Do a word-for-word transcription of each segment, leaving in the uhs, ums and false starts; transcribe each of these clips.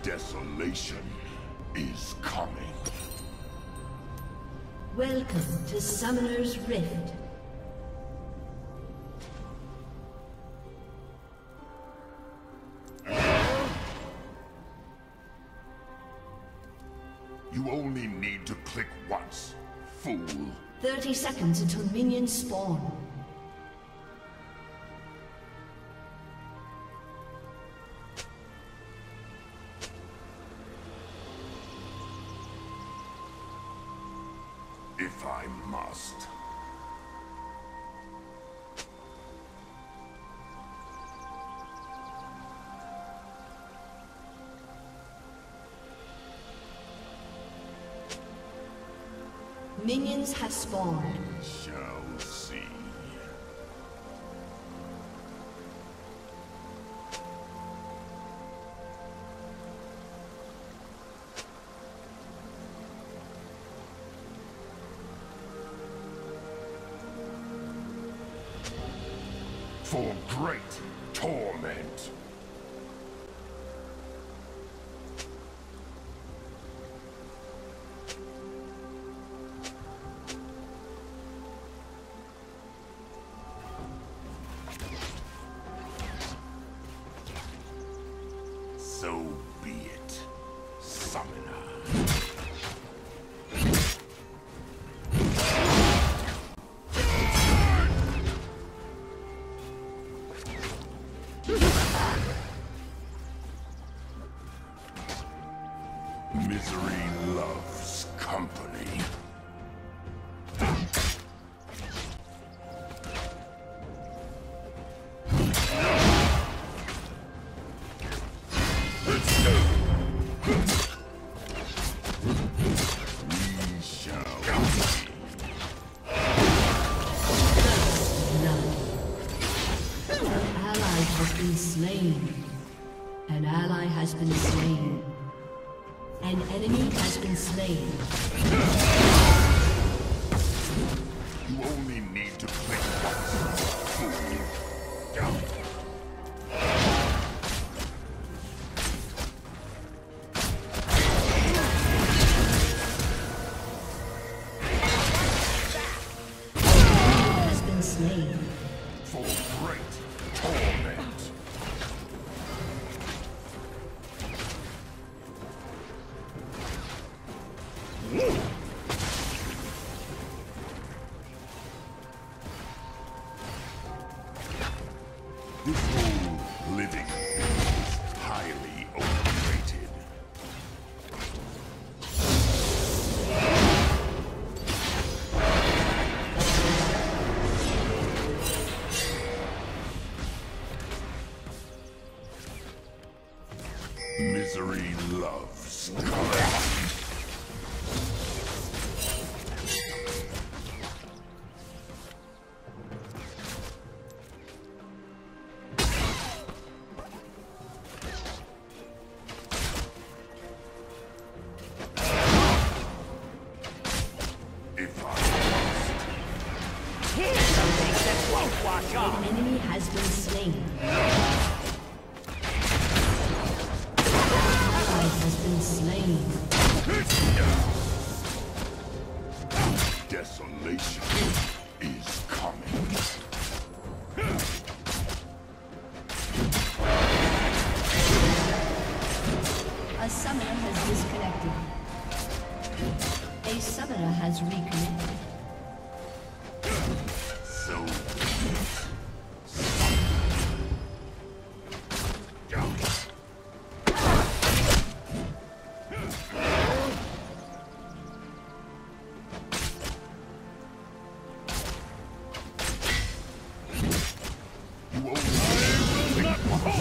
Desolation is coming. Welcome to Summoner's Rift. You only need to click once, fool. thirty seconds until minions spawn. If I must. Minions have spawned. Shall see. For great torment. So be it, Summoner. Misery loves company. We shall see. An ally has been slain. An ally has been slain. An enemy has been slain. You only need to click once, fool. Has been slain. For great torment. This whole living is highly overrated. Misery loves color. If I An enemy has been slain. Ally has been slain. Desolation is coming. A summoner has disconnected. A summoner has reconnected. So you only not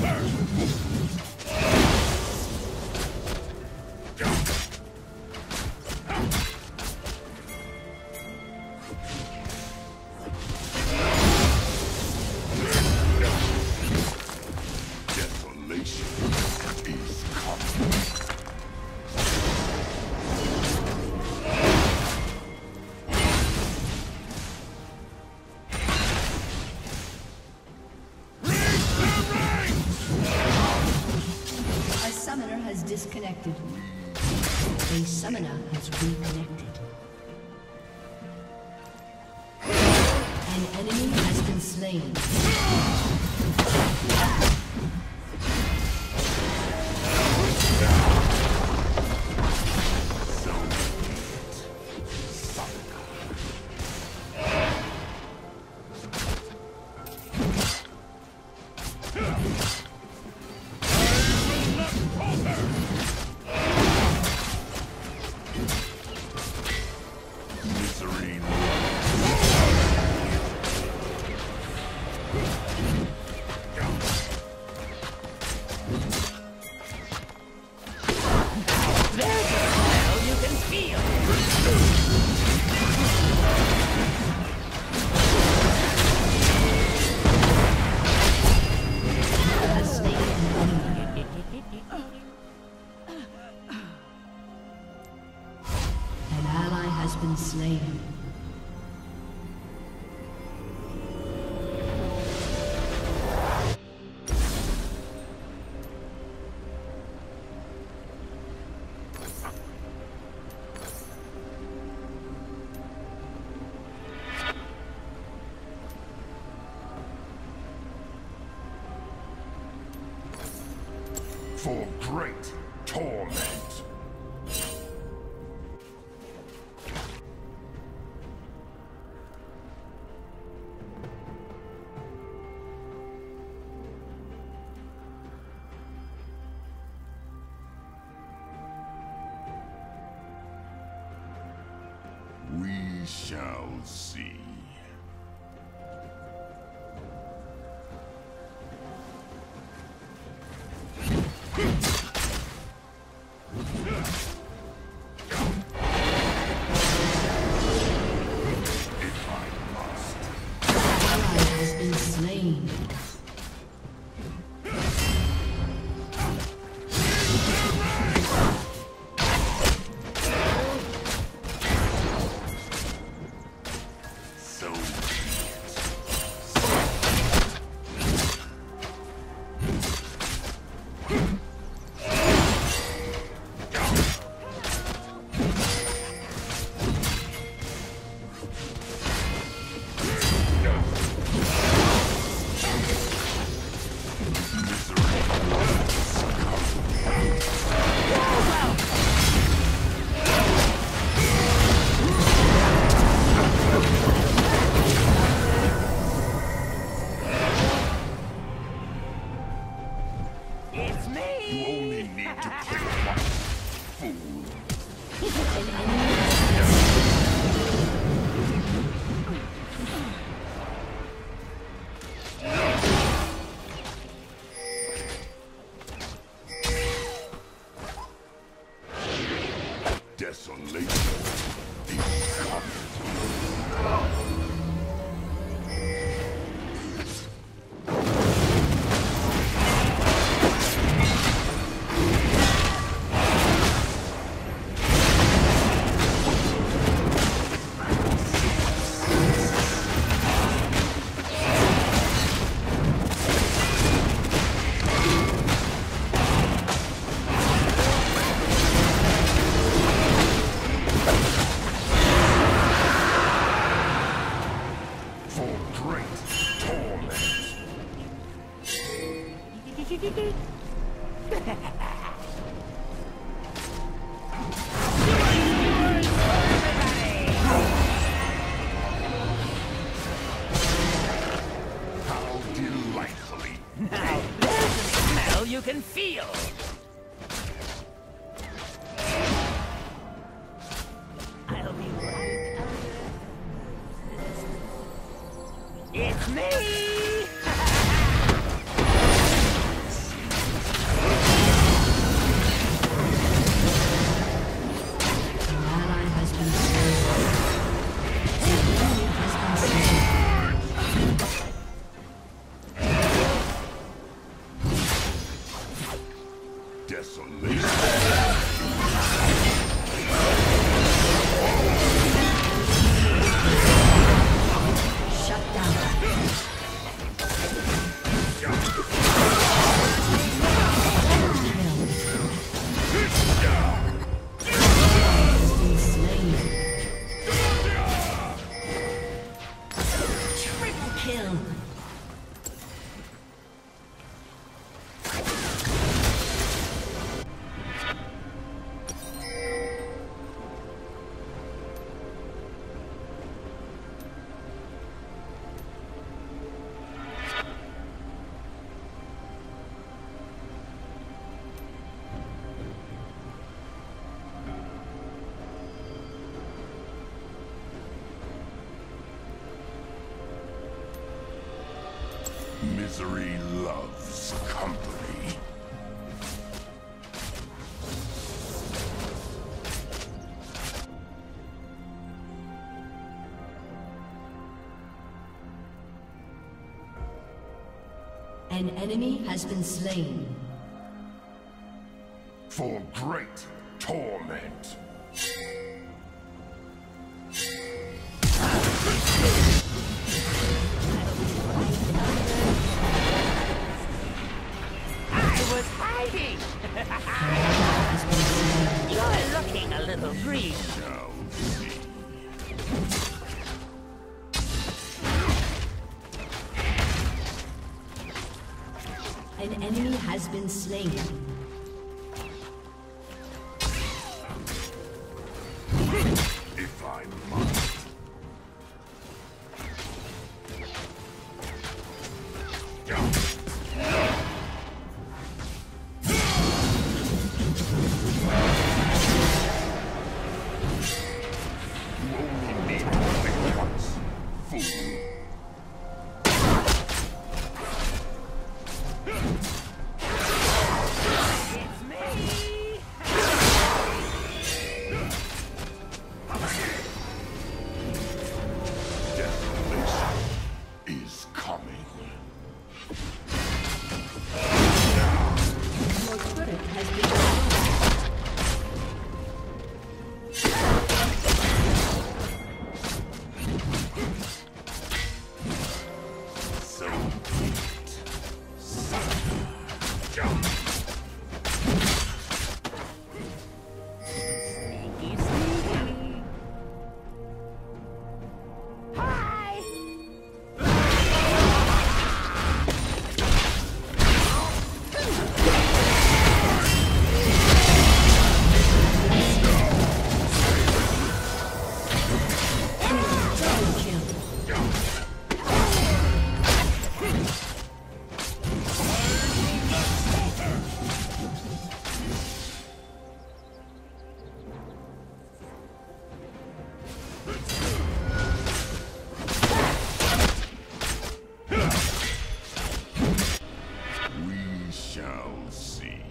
Desolation is coming. Raise the ranks! disconnected. A summoner has reconnected. An enemy has been slain. Been slain. For great torment. We shall see. If I must. Ally has been slain. Desolation. Now there's a smell you can feel. I'll be right under. It's me! loves company. An enemy has been slain. For great torment. I was hiding! You're looking a little green. Shall see. An enemy has been slain. If I must. You only need to think once, fool. It's me! Desolation is coming. Your turret has been destroyed. So be it. Jump. Sneaky, sneaky. Hi! Double kill. We shall see.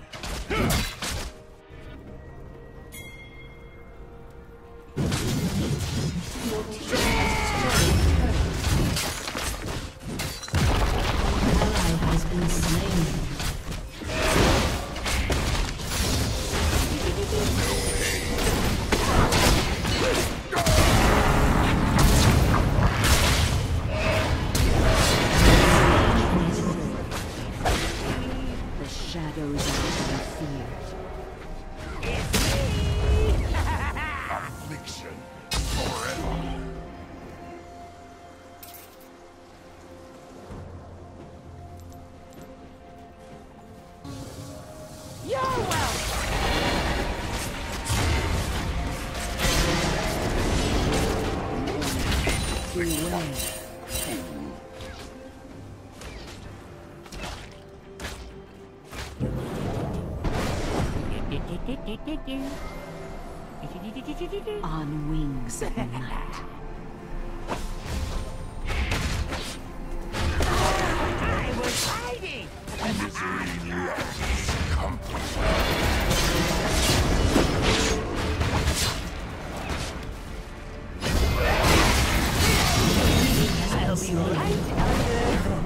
Your team has destroyed a turret. An ally has been slain. The shadows are to be feared. Affliction forever. You're welcome! Beware. On wings of night. I was hiding! Misery loves company. I'll be right under.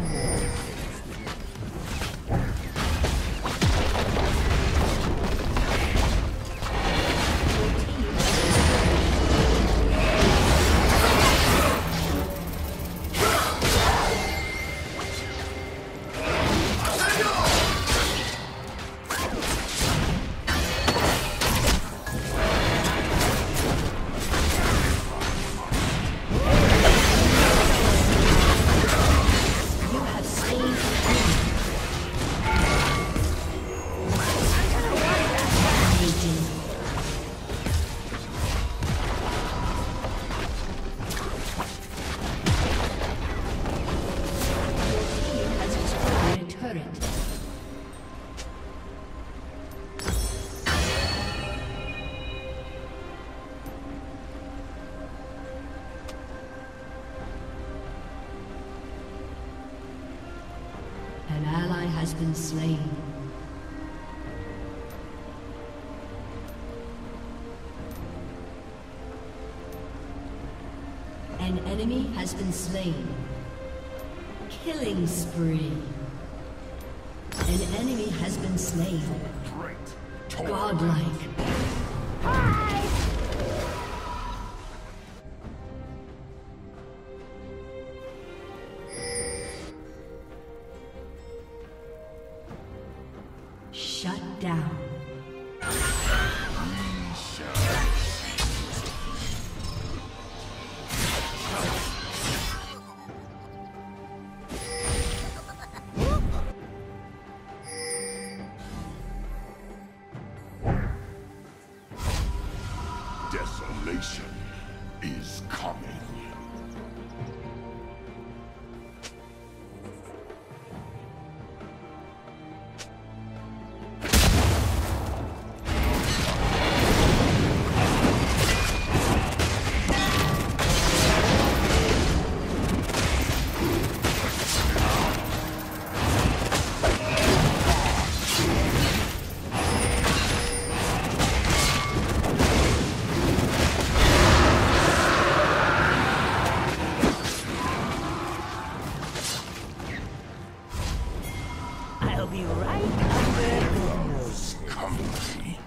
An ally has been slain. An enemy has been slain. Killing spree. An enemy has been slain. Great. Godlike. Hi! Shut down. Desolation is coming. I'll be right under. Those company.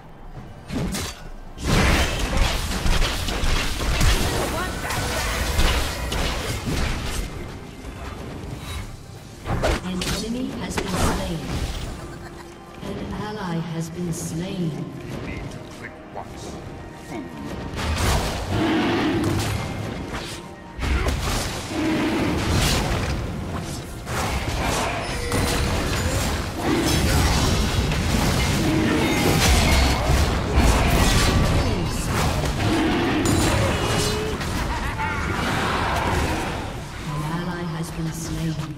An enemy has been slain. An ally has been slain. You need to click once. Fool. An ally has been slain.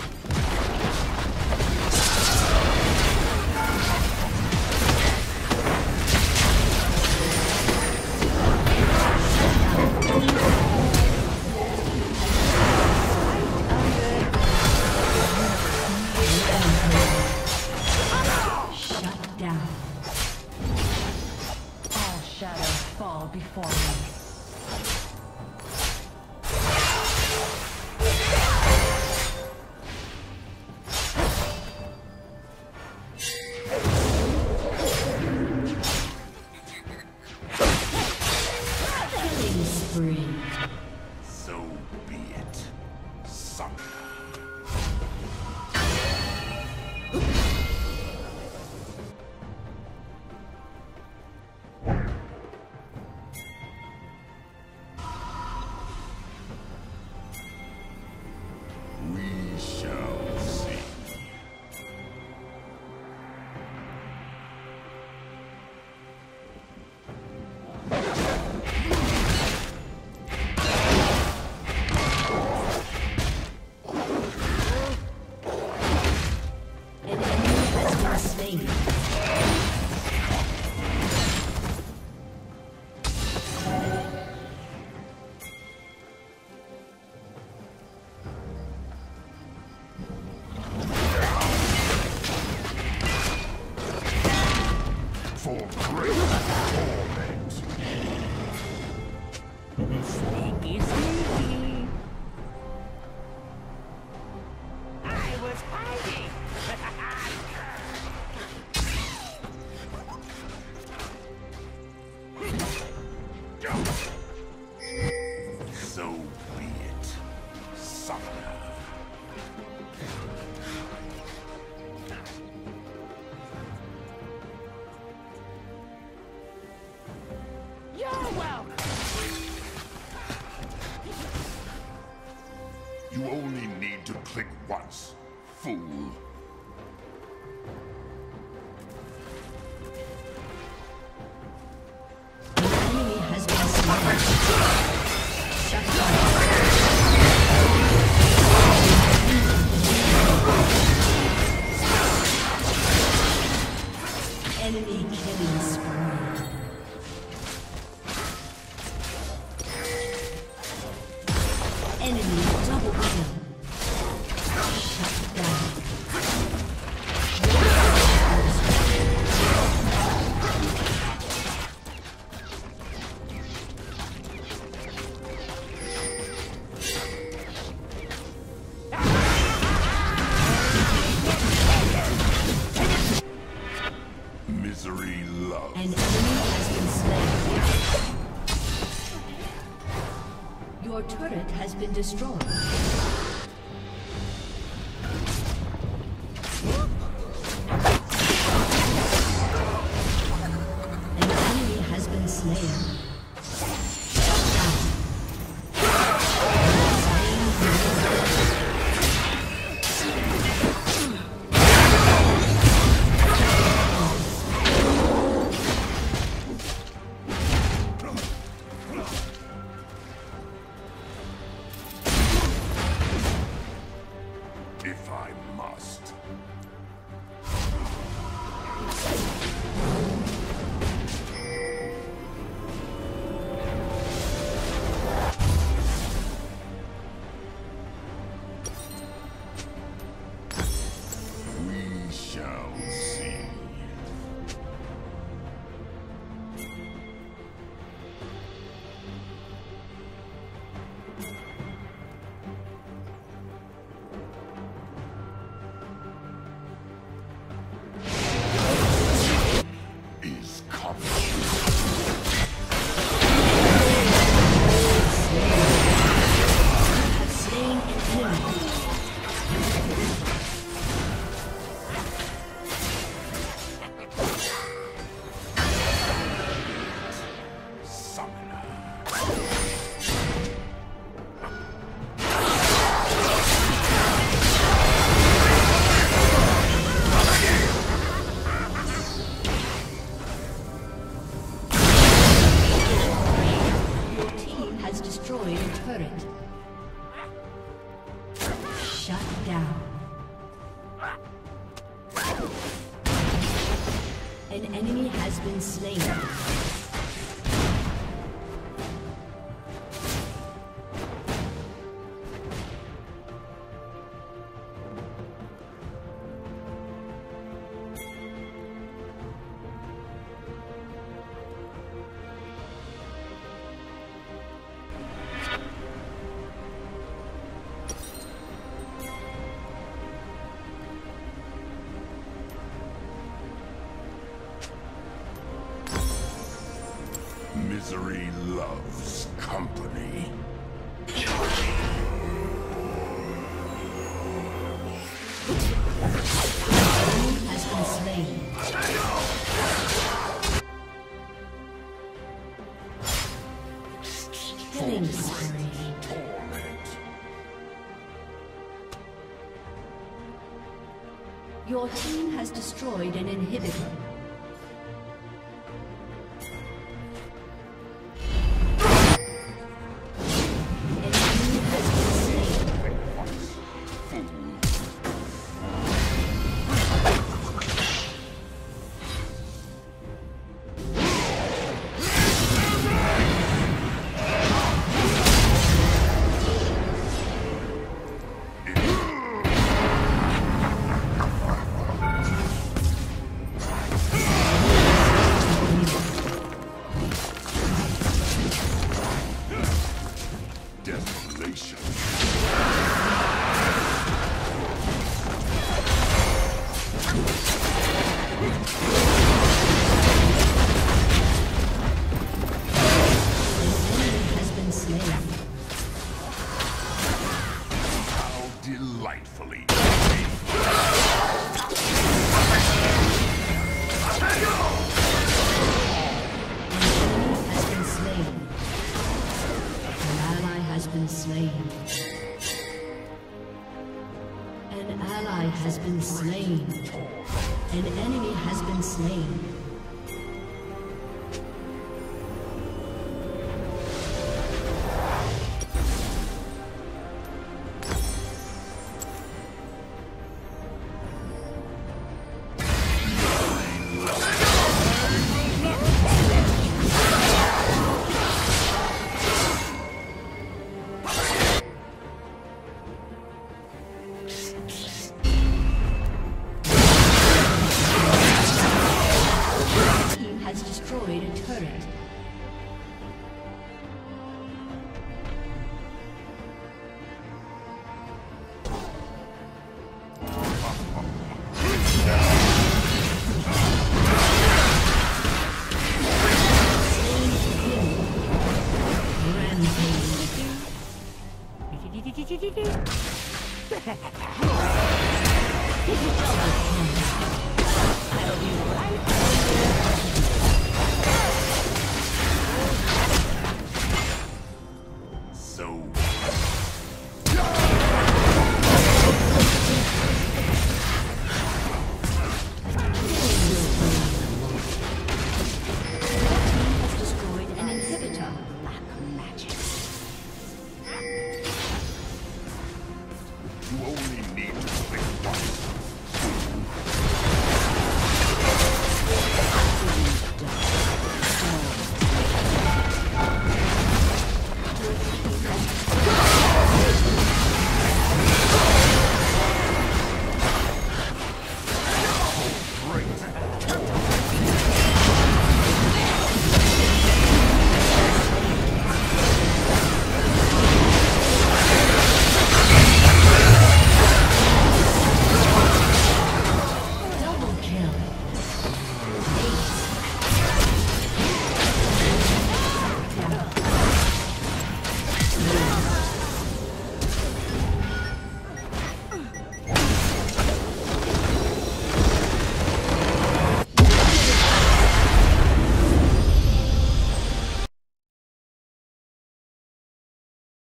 Shut down. All shadows fall before me. Killing spree. So be it. Sunk. We shall see. An enemy has been slain. For great torment. Sneaky, sneaky. I was hiding. So be it. Sucker. You're welcome. You only need to click once, fool. An enemy has been slain. Shut down. Enemy killing spree. Enemy double kill. Shut down. been destroyed. An enemy has been slain. If I must. We shall see. Is coming. Have slain an enemy. Summoner. Your team has destroyed a turret. Shut down. An enemy has been slain. Misery loves company. Enemy has been slain. Killing spree. Torment. Your team has destroyed an inhibitor. An enemy has been slain. Desolation. Has been slain. How delightfully. Has been slain. An ally has been slain. An ally has been slain. An enemy has been slain.